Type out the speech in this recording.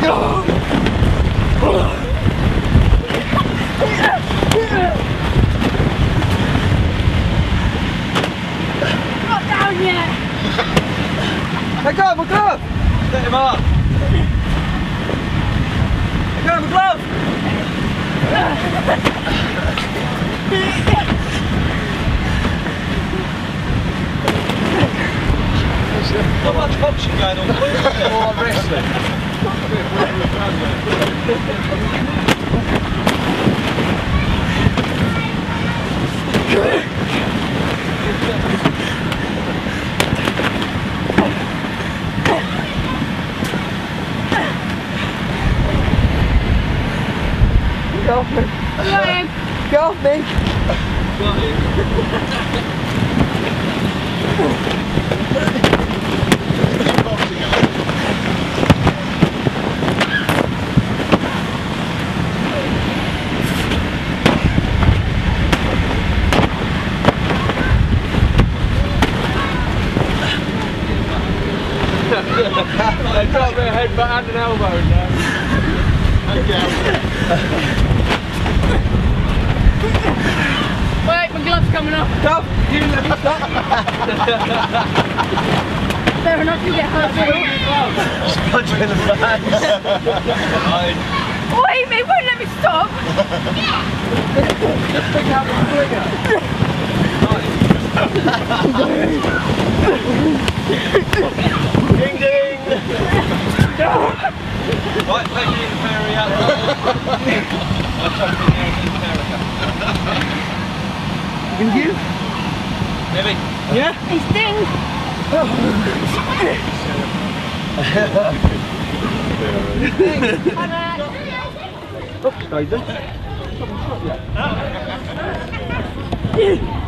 Not down yet! Let go of my glove! Let him up! Let go of my glove! Not much boxing going on, boys. More wrestling. Get off me! Get off me! They've got their headbutt and an elbow now. Wait, my glove's coming off. Stop! You let me stop! Fair enough, you get hurt. Just punch me in the face. Wait, mate, won't let me stop. Just pick up the trigger. Ding ding! Right, take it in the ferry out. Can you? Maybe. Yeah? He stings. Oops, stay there.